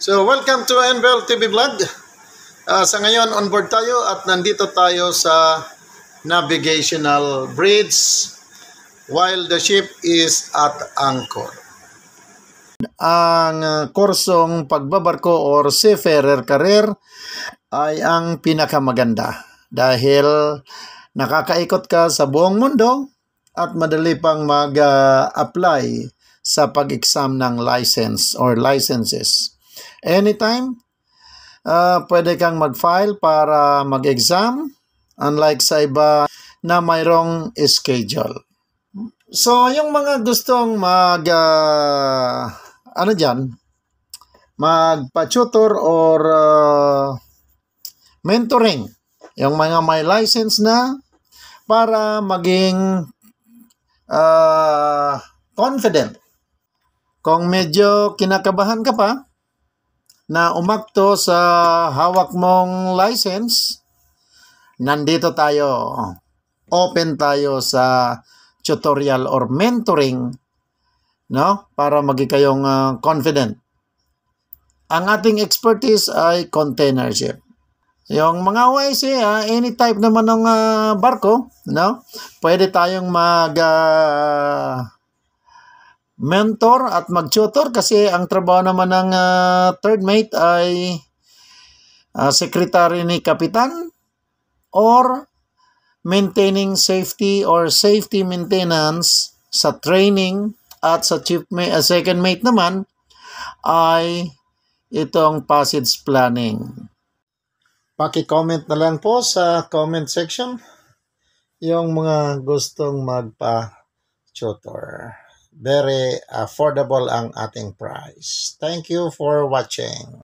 So, welcome to NBL TV Vlog. Sa ngayon, on board tayo at nandito tayo sa navigational bridge while the ship is at anchor. Ang kursong pagbabarko or seafarer career ay ang pinakamaganda dahil nakakaikot ka sa buong mundo at madali pang mag-apply sa pag-exam ng license or licenses. Anytime, pwede kang mag-file para mag-exam, unlike sa iba na mayroong schedule. So, yung mga gustong magpa-tutor or mentoring, yung mga may license na para maging confident. Kung medyo kinakabahan ka pa na umakto sa hawak mong license, nandito tayo. Open tayo sa tutorial or mentoring, no? Para maging kayong confident. Ang ating expertise ay container ship. Yung mga OIC, any type naman ng barko, no? Pwede tayong mentor at mag-tutor kasi ang trabaho naman ng third mate ay secretary ni kapitan or maintaining safety or safety maintenance sa training, at sa second mate naman ay itong passage planning. Paki-comment na lang po sa comment section yung mga gustong magpa-tutor. Very affordable ang ating price. Thank you for watching.